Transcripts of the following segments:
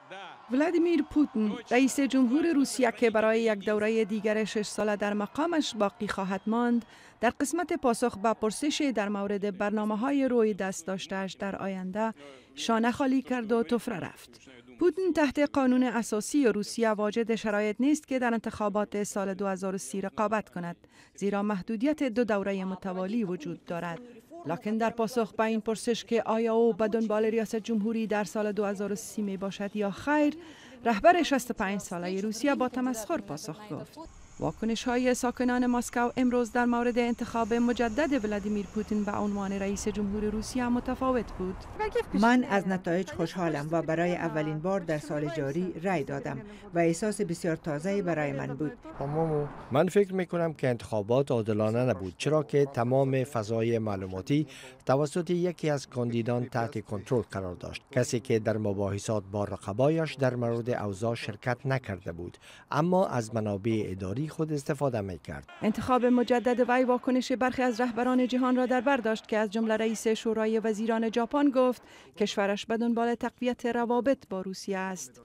ولادیمیر پوتین رئیس جمهور روسیه که برای یک دوره دیگر 6 ساله در مقامش باقی خواهد ماند، در قسمت پاسخ به پرسش در مورد برنامه‌های روی دست داشته‌اش در آینده شانه خالی کرد و طفره رفت. پوتین تحت قانون اساسی روسیه واجد شرایط نیست که در انتخابات سال 2030 رقابت کند، زیرا محدودیت 2 دوره متوالی وجود دارد. لکن در پاسخ به این پرسش که آیا او به دنبال ریاست جمهوری در سال 2030 می باشد یا خیر، رهبر 65 ساله روسیه با تمسخر پاسخ گفت. واکنش های ساکنان مسکو امروز در مورد انتخاب مجدد ولادیمیر پوتین به عنوان رئیس جمهور روسیه متفاوت بود. من از نتایج خوشحالم و برای اولین بار در سال جاری رای دادم و احساس بسیار تازه‌ای برای من بود. من فکر می‌کنم که انتخابات عادلانه نبود، چرا که تمام فضای معلوماتی توسط یکی از کاندیدان تحت کنترل قرار داشت. کسی که در مباحثات با رقبایش در مورد اوضاع شرکت نکرده بود، اما از منابع اداری خود استفاده می‌کرد. انتخاب مجدد وی واکنش برخی از رهبران جهان را در بر داشت که از جمله رئیس شورای وزیران ژاپن گفت کشورش به دنبال تقویت روابط با روسیه است.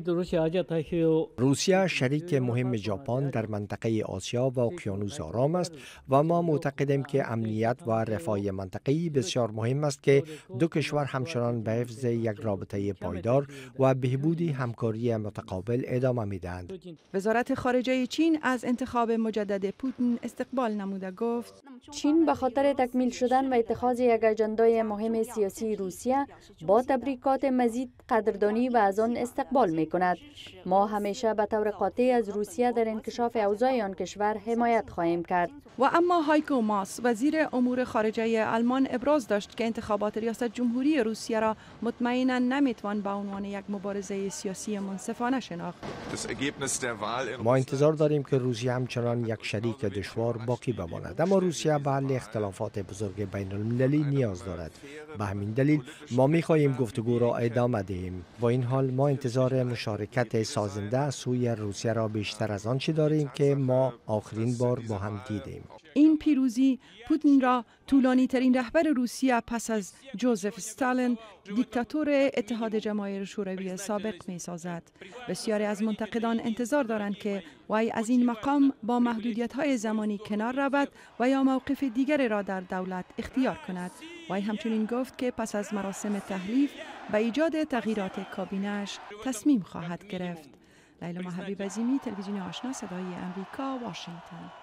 روسیه شریک مهم ژاپن در منطقه آسیا و اقیانوس آرام است و ما معتقدیم که امنیت و رفاه منطقه‌ای بسیار مهم است که دو کشور همچنان به حفظ یک رابطه پایدار و بهبود همکاری متقابل ادامه می‌دهند. وزارت خارجه چین از انتخاب مجدد پوتین استقبال نموده گفت چین به خاطر تکمیل شدن و اتخاذ یک اجندای مهم سیاسی روسیه با تبریکات مزید قدردانی و از آن استقبال می‌کند. ما همیشه به طور قاطع از روسیه در انکشاف اوضاع آن کشور حمایت خواهیم کرد. و اما هایکو ماس وزیر امور خارجه آلمان ابراز داشت که انتخابات ریاست جمهوری روسیه را مطمئنا نمیتوان به عنوان یک مبارزه سیاسی منصفانه شناخت. ما انتظار داریم که روسیه همچنان یک شریک دشوار باقی بماند، اما روسیه به حل اختلافات بزرگ بین المللی نیاز دارد. به همین دلیل ما می‌خواهیم گفتگو را ادامه دهیم. با این حال ما انتظار مشارکت سازنده از سوی روسیه را بیشتر از آنچه داریم که ما آخرین بار با هم دیدیم. این پیروزی پوتین را طولانی ترین رهبر روسیه پس از جوزف استالین دیکتاتور اتحاد جماهیر شوروی سابق می سازد. بسیاری از منتقدان انتظار دارند که وی از این مقام با محدودیت‌های زمانی کنار رود و یا موقف دیگری را در دولت اختیار کند. وی همچنین گفت که پس از مراسم تحلیف به ایجاد تغییرات کابینه‌اش تصمیم خواهد گرفت. لیلا حبیب عظیمی، تلویزیون آشنا، صدای امریکا، واشنگتن.